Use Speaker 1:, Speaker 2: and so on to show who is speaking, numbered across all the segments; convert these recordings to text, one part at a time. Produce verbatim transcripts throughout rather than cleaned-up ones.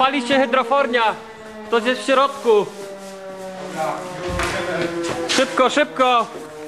Speaker 1: pali się hydrofornia. Ktoś jest w środku. Szybko, szybko.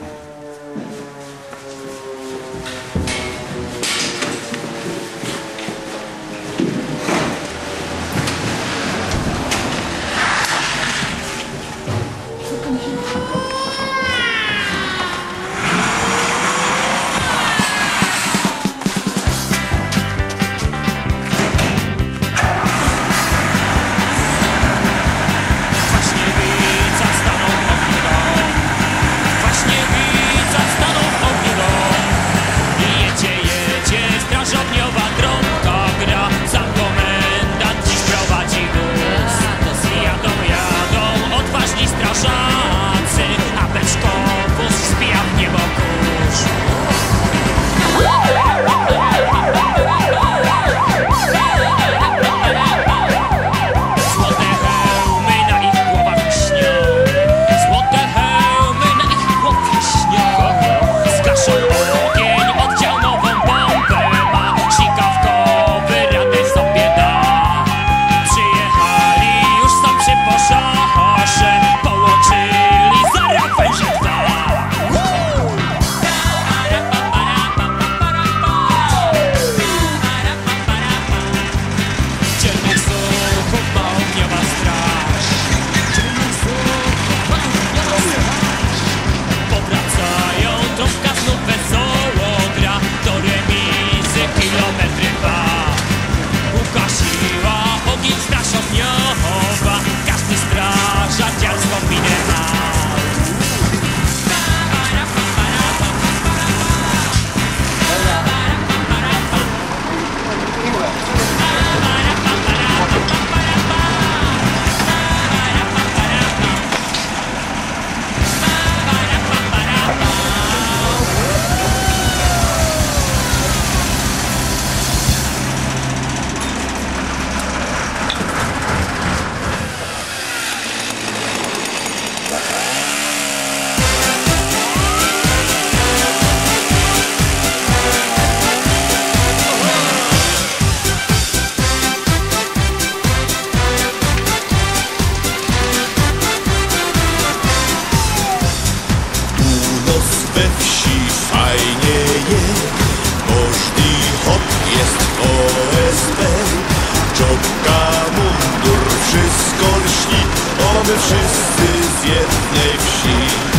Speaker 2: my wszyscy z jednej wsi.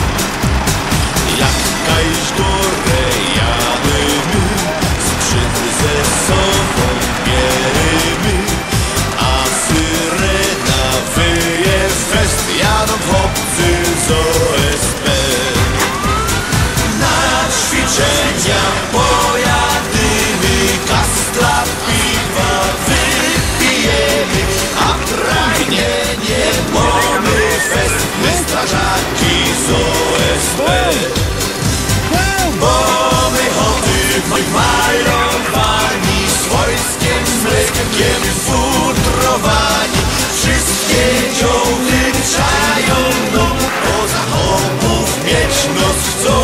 Speaker 2: Jak kajś górę jały my, sprzęty ze sobą bierymy, a syrena wyje fest, jadą chłopcy z O S P. Na ćwiczenia pojadymy, kastla piwa wypijemy, a pragnienie mamy fest, my strażaki z O S P. Bo my choty malowani, z wojskiem, z mlekiem futrowani, wszystkie dziołty czają, no poza chłopów mieć nos chcą.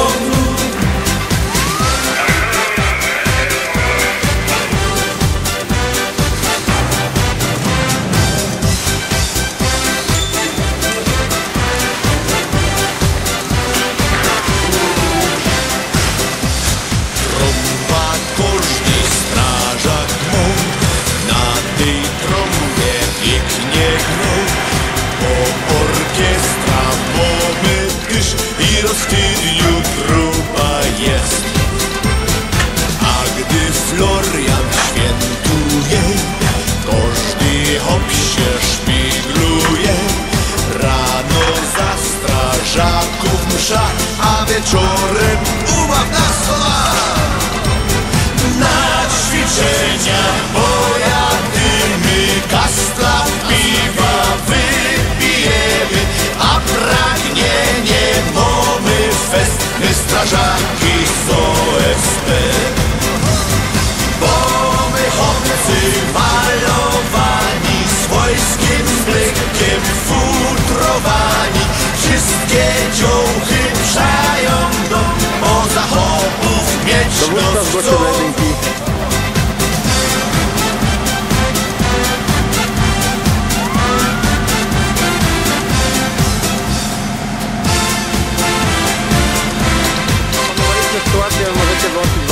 Speaker 2: Roztydniu trupa jest. A gdy Florian świętuje, każdy hop się szpigluje. Rano za strażaków msza, a wieczorem ubaw na słowa. Na ćwiczenia pojadymy, kastla piwa wypijemy, a pragnienie fest, my strażaki z O S P. Bo my chłopcy malowani, z wojskiem, z blykiem futrowani, wszystkie dziołchy przają dom, poza chłopów mieć nos chcą.
Speaker 1: dołączyć